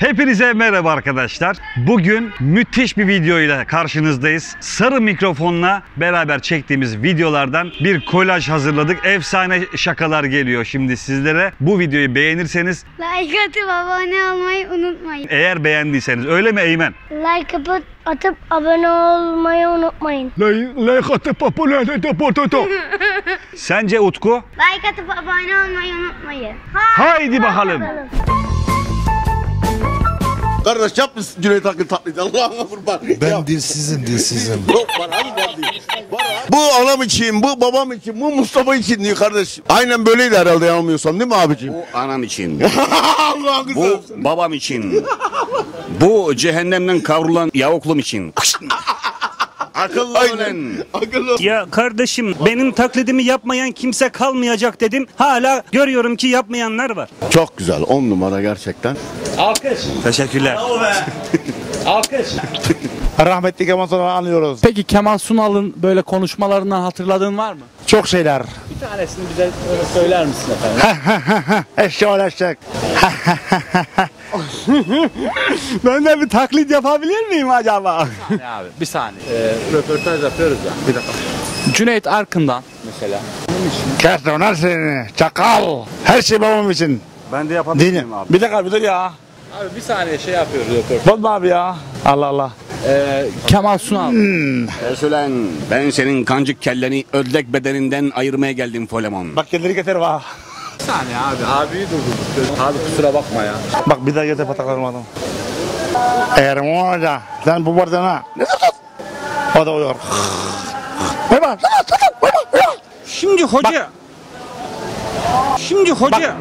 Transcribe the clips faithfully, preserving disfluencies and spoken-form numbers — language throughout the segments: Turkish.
Hepinize merhaba arkadaşlar. Bugün müthiş bir video ile karşınızdayız. Sarı mikrofonla beraber çektiğimiz videolardan bir kolaj hazırladık. Efsane şakalar geliyor şimdi sizlere. Bu videoyu beğenirseniz like atıp abone olmayı unutmayın. Eğer beğendiyseniz, öyle mi Eymen? Like atıp, atıp abone olmayı unutmayın. Like atıp abone olmayı. Sence Utku? Like atıp abone olmayı unutmayın. Haydi bakalım. Kardeş yap mısın Cüneyt Akın taklidi? Allah'ına kurban. Ben Yap. dilsizim dilsizim. Yok var abi ben değil. Var abi. Bu anam için, bu babam için, bu Mustafa için diyor kardeş. Aynen böyleydi herhalde yanılmıyorsam değil mi abicim? Bu anam için, Allah'ın bu babam için, bu cehennemden kavrulan yavuklum için. Akıllı olun. Akıllı. Ya kardeşim benim taklidimi yapmayan kimse kalmayacak dedim. Hala görüyorum ki yapmayanlar var. Çok güzel, on numara gerçekten. Alkış. Teşekkürler. Alkış. Rahmetli Kemal Sunal'ı anlıyoruz. Peki Kemal Sunal'ın böyle konuşmalarından hatırladığın var mı? Çok şeyler. Bir tanesini bize söyler misin efendim? Eşşe ulaşacak. Ben de bir taklit yapabilir miyim acaba? Ne abi bir saniye. Ee, röportaj yapıyoruz ya. Bir dakika. Cüneyt Arkın'dan mesela. Kes döner seni. Çakal. Her şey babam için. Ben de yapabilirim Dinim. abi. Bir dakika bir dur ya. Abi bir saniye şey yapıyoruz röportaj. Bozma abi ya. Allah Allah. Ee, Kemal Sunal. Resulen ben senin kancık kelleni ödlek bedeninden ayırmaya geldim Folemon. Bak kendini getir bak. Bir saniye abi. Abiyi durdurduk. Abi kusura bakma ya. Bak bir daha getir pataklarım adam. Erman Hoca. Sen bu bardana. Ne satın? O da uyuyor. Vay bak. Şimdi hoca. Şimdi hoca.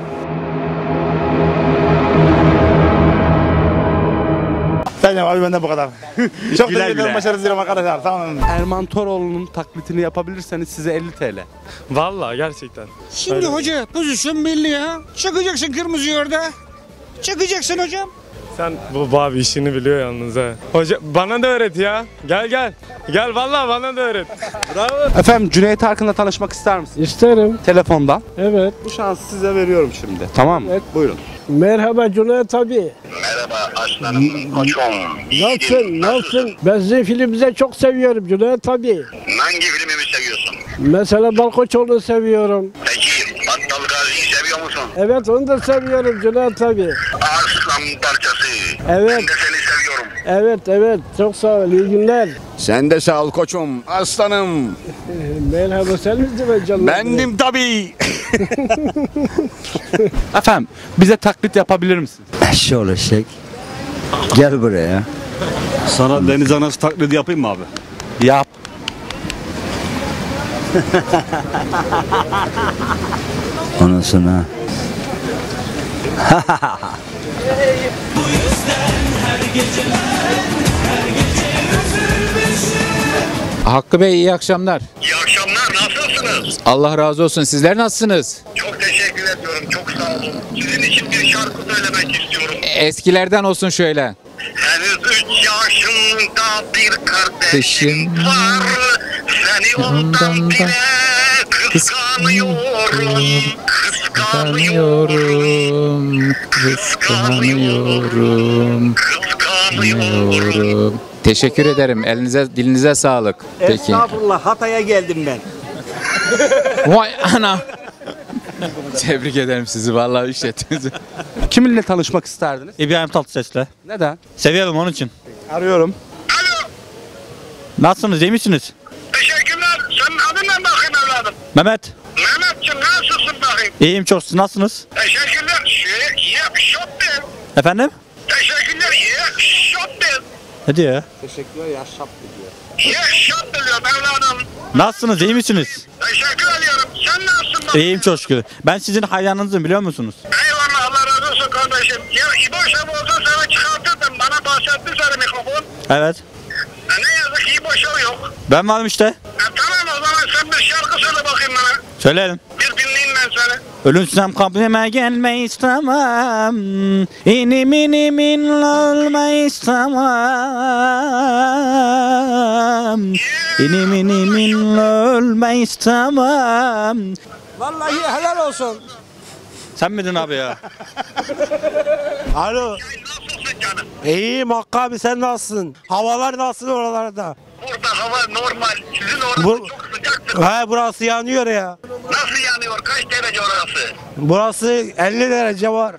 Sen yap abi benden bu kadar. Çok Güle teşekkür ederim. güle. Başarınız dilerim arkadaşlar. Tamam. Erman Toroğlu'nun taklitini yapabilirseniz size elli TL. Vallahi gerçekten. Şimdi hoca pozisyon belli ya. Çakacaksın kırmızıyı orada. Çakacaksın hocam. Sen bu abi işini biliyor yalnız ha. Hoca bana da öğret ya. Gel gel. Gel vallahi bana da öğret. Bravo. Efendim Cüneyt Arkın'la tanışmak ister misiniz? İsterim. Telefondan. Evet. Bu şansı size veriyorum şimdi. Tamam mı? Evet. Buyurun. Merhaba Cüneyt abi. Merhaba aslanım koçum. Nasılsın? Nasılsın? Ben sizin filminizi çok seviyorum Cüneyt abi. Hangi filmimi seviyorsun? Mesela Dalkoçoğlu'nu seviyorum. Peki Battal Gazi'yi seviyor musun? Evet onu da seviyorum Cüneyt abi. Aslan parçası. Evet. Ben de seni seviyorum. Evet evet çok sağ ol. İyi günler. Sen de sağ ol koçum. Aslanım. Merhaba sen misin ben canım? Bendim tabii. Efendim bize taklit yapabilir misiniz? Eşşe olacak. Gel buraya. Sana deniz anası taklidi yapayım mı abi? Yap. Ondan sonra. Hakkı Bey iyi akşamlar. İyi akşamlar. Nasılsınız? Allah razı olsun. Sizler nasılsınız? Çok teşekkür ediyorum. Çok sağ olun. Sizin için bir şarkı söylemek istiyorum. Eskilerden olsun şöyle. Henüz üç yaşında bir kardeşim Kardeşim var. Seni ondan bile kıskanıyorum. Kıskanıyorum. Kıskanıyorum. Kıskanıyorum. Kıskanıyorum. Teşekkür ederim. Elinize dilinize sağlık. Peki. Estağfurullah Hatay'a geldim ben. Vay ana. Tebrik ederim sizi vallahi iş ettiniz. Kiminle tanışmak isterdiniz? İbrahim Tatlıses'le. Neden? Seviyorum onun için. Arıyorum. Alo. Nasılsınız iyi misiniz? Teşekkürler. Senin adın ne bakayım evladım? Mehmet. Mehmetciğim nasılsın bakayım? İyiyim çok siz nasılsınız? Teşekkürler. Şey, yep, shop değil. Efendim? Teşekkürler. Yep, shop değil. Ne diyor ya? Teşekkürler ya şap diyor. Yep, shop diyorum evladım. Nasılsınız iyi misiniz? Teşekkür ediyorum. Sen nasılsın bakayım? İyiyim çok şükür. Ben sizin hayranınızım biliyor musunuz? Eyvallah Allah razı olsun kardeşim. Ya İbo Şef olsa sana çıkartırdım. Bana bahsetti sana mikrofon. Evet. Ya ne yazık ki İbo Şef yok. Ben varım işte. Ya tamam o zaman sen bir şarkı söyle bakayım bana. Söyleyelim. Bir dinleyeyim ben seni. Ölürsem kabrime gelme istemem. İnim inim in olma istemem. İnim inim in ölme istemem. Vallahi helal olsun. Sen miydin abi ya? Alo. Nasılsın canım? İyiyim Hakkı abi, sen nasılsın? Havalar nasıl oralarda? Burada hava normal. Sizin orada Bu- çok sıcaktır. He, burası yanıyor ya. Nasıl yanıyor? Kaç derece orası? Burası elli derece var.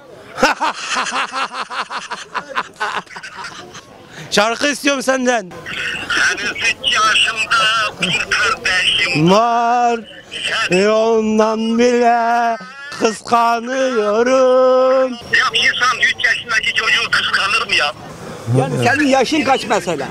Şarkı istiyorum senden. Henüz üç yaşımda bir kardeşim Var. E ondan bile kıskanıyorum. Ya bir insan üç yaşındaki çocuğu kıskanır mı ya? Yani senin yaşın kaç mesela?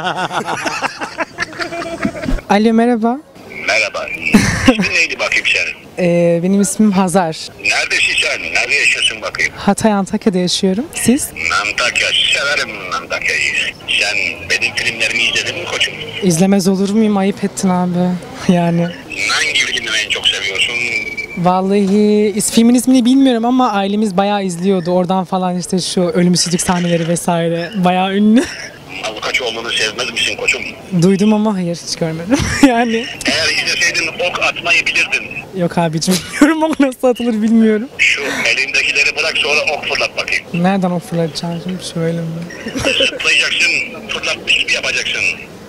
Alo, merhaba. Merhaba. İsmin neydi bakayım senin? Ee, benim ismim Hazar. Neredesin sen? Nerede yaşıyorsun bakayım? Hatay, Antakya'da yaşıyorum. Siz? Antakya. Severim Antakya'yı. Sen benim filmlerimi izledin mi koçum? İzlemez olur muyum? Ayıp ettin abi. Yani. Hangi filmi en çok seviyorsun? Vallahi is, filmin ismini bilmiyorum ama ailemiz bayağı izliyordu. Oradan falan işte şu ölümsüzlük sahneleri vesaire. Bayağı ünlü. Malkaçoğlu'nu sevmez misin koçum? Duydum ama hayır, hiç görmedim. Yani. Eğer izleseydin ok atmayı bilirdin. Yok abicim, bilmiyorum ama nasıl atılır bilmiyorum. Şu elindekileri bırak sonra ok fırlat bakayım. Nereden o fırlatacağım şimdi, şöyle mi? Zıplayacaksın, fırlatmış gibi yapacaksın.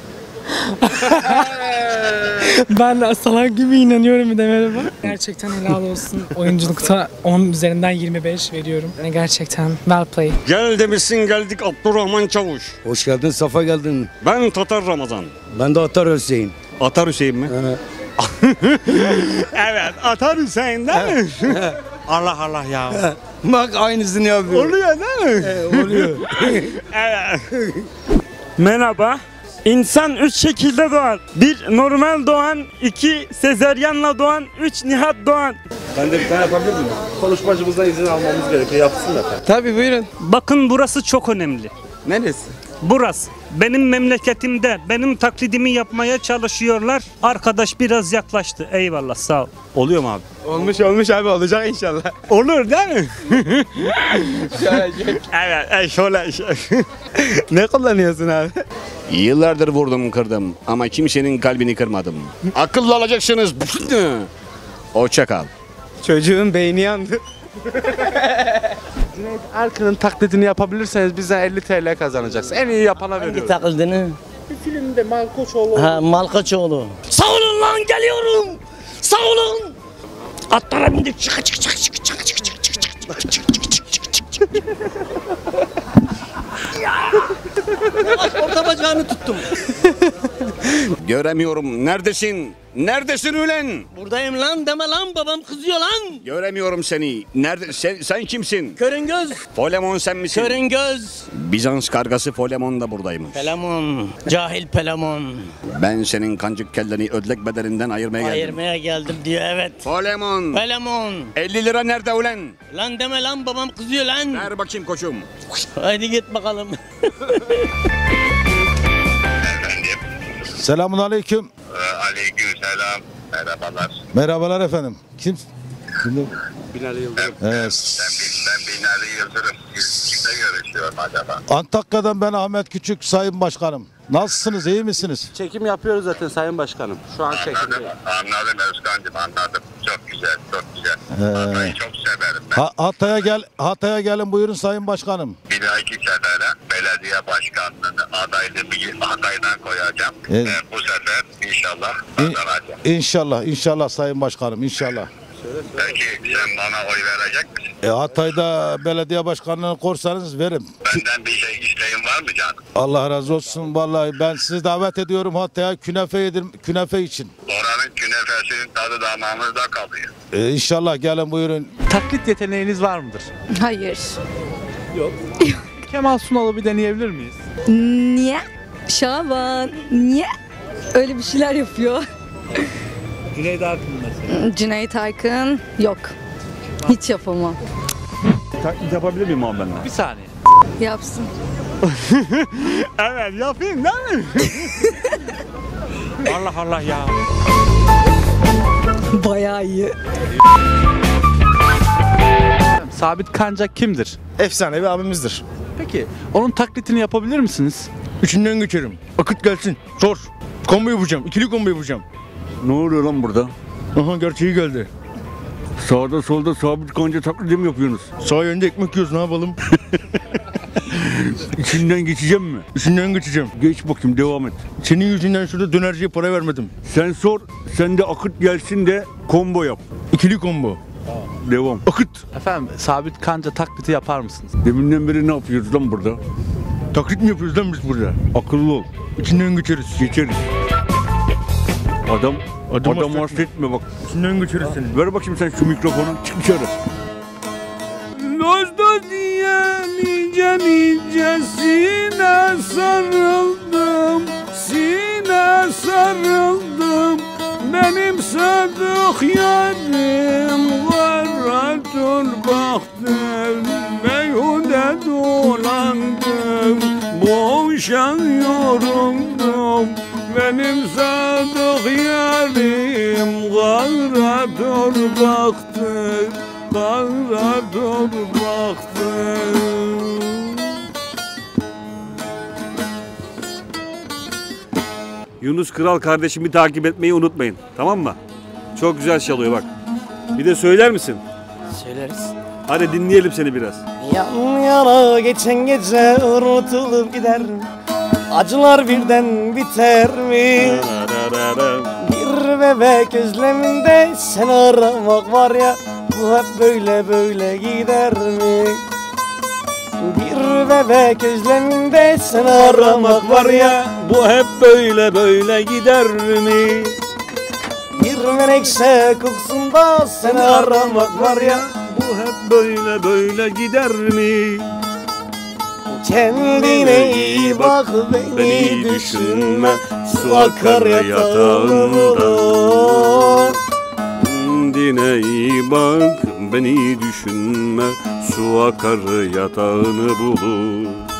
Ben salak gibi inanıyorum bir de, merhaba. Gerçekten helal olsun. Oyunculukta on üzerinden yirmi beş veriyorum. Yani gerçekten well played. Gel demişsin geldik Abdurrahman Çavuş. Hoş geldin, safa geldin. Ben Tatar Ramazan. Ben de Atar Hüseyin. Atar Hüseyin mi? Evet, Atar Hüseyin değil mi? Allah Allah ya. Bak aynısını yapıyor. Oluyor değil mi? Oluyor. Evet. Merhaba. İnsan üç şekilde doğar. Bir normal doğan, iki sezeryanla doğan, üç nihat doğan. Ben de bir tane yapabilir miyim? Konuşmacımızdan izin almamız gerekiyor. Yapsın da. Tabii buyurun. Bakın burası çok önemli. Neresi? Burası. Benim memleketimde benim taklidimi yapmaya çalışıyorlar. Arkadaş biraz yaklaştı. Eyvallah, sağ ol. Oluyor mu abi? Olmuş olmuş abi, olacak inşallah. Olur değil mi? Evet, e, şöyle şey. Ne kullanıyorsun abi? Yıllardır vurdum kırdım ama kimsenin kalbini kırmadım. Akıllı olacaksınız. Hoşça kal. Çocuğun beyni yandı. Cüneyt Arkın'ın taklidini yapabilirseniz bize elli TL kazanacaksın. En iyi yapana veriyoruz. Takıldığını. Bir filmde Malkoçoğlu. Ha, Malkaçoğlu. Sağ olun lan, geliyorum. Sağ olun. Atlara bindik. Çık çık çık çık çık çık çık çık çık çık çık çık çık. Orta bacağını tuttum. Göremiyorum. Neredesin? Neredesin ulen? Buradayım lan, deme lan, babam kızıyor lan. Göremiyorum seni. Nerede? Sen, sen kimsin? Körün göz. Folemon sen misin? Körün göz. Bizans kargası Folemon da buradaymış. Pelamon. Cahil Pelamon. Ben senin kancık kelleni ödlek bedelinden ayırmaya geldim. Ayırmaya geldim diyor, evet. Folemon. Pelamon. elli lira nerede ulen? Lan deme lan, babam kızıyor lan. Ver bakayım koçum. Haydi git bakalım. Efendim. Selamun aleyküm. Aleyküm selam. Merhabalar. Merhabalar efendim. Kim? Kim? Binali Yıldırım. Evet. Ben, ben Binali Yıldırım. Kimle görüşüyorum acaba? Antakya'dan ben Ahmet Küçük, Sayın Başkanım. Nasılsınız, iyi misiniz? Çekim yapıyoruz zaten Sayın Başkanım. Şu an Anladım, çekimdeyiz. anladım Özkan'cığım, anladım. Çok güzel, çok güzel. Ee, Hatay'ı çok severim ben. Ha- Hatay'a gel, Hatay'a gelin buyurun Sayın Başkanım. Bir dahaki sefere belediye başkanlığını adaylığımı Hatay'dan koyacağım. Evet. Ee, bu sefer inşallah İn- kazanacağım. İnşallah, inşallah Sayın Başkanım, inşallah. Peki sen bana oy verecek misin? E, Hatay'da belediye başkanlığını korsanız verin. Benden bir şey isteğin var mı canım? Allah razı olsun vallahi, ben sizi davet ediyorum Hatay'a künefe yedim, künefe için. Oranın künefesinin tadı damağımızda kalıyor. E, inşallah gelin buyurun. Taklit yeteneğiniz var mıdır? Hayır. Yok. Kemal Sunal'ı bir deneyebilir miyiz? Niye? Şaban. Niye? Öyle bir şeyler yapıyor. Cüneyt Arkın mesela. Cüneyt Arkın yok. Hiç yapamam. Taklit yapabilir miyim abi benimle? Bir saniye. Yapsın. Evet yapayım değil mi? Allah Allah ya. Bayağı iyi. Sabit Kancak kimdir? Efsane bir abimizdir. Peki onun taklitini yapabilir misiniz? Üçünden geçerim. Akıt gelsin. Sor. Combo yapacağım. İkili combo yapacağım. Ne oluyor lan burada? Aha gerçeği geldi. Sağda solda sabit kanca taklidi mi yapıyorsunuz? Sağ yönde ekmek yiyoruz, ne yapalım? İçinden geçeceğim mi? İçinden geçeceğim. Geç bakayım, devam et. Senin yüzünden şurada dönerciye para vermedim. Sen sor, sen de Akıt gelsin de combo yap. İkili combo. Devam. Akıt. Efendim Sabit Kanca taklidi yapar mısınız? Deminden beri ne yapıyoruz lan burada? Taklit mi yapıyoruz lan biz burada? Akıllı ol. İçinden geçeriz. Geçeriz. Adam, adam, adam hasretme bak. İçinden geçeriz seni. Ver bakayım sen şu mikrofonu. Çık dışarı. Dost dost diye nice nicesine sarıldım, sine sarıldım. Benim sadık yarim karadır baktım, beyhude dolandım, boşa yorumdum. Benim sadık yarim karadır baktım, karadır baktım. Yunus Kral kardeşimi takip etmeyi unutmayın. Tamam mı? Çok güzel çalıyor bak. Bir de söyler misin? Söyleriz. Hadi dinleyelim seni biraz. Yan yana geçen gece unutulup gider mi? Acılar birden biter mi? Bir bebek özleminde sen aramak var ya, bu hep böyle böyle gider mi? Bir bebek özleminde sen aramak var ya, bu hep böyle böyle gider mi? Bir menekşe kokusunda sen aramak var ya, bu hep böyle böyle gider mi? Kendine iyi bak, beni düşünme, su akar yatağında. Kendine iyi bak, beni düşünme, su akar yatağını bulur.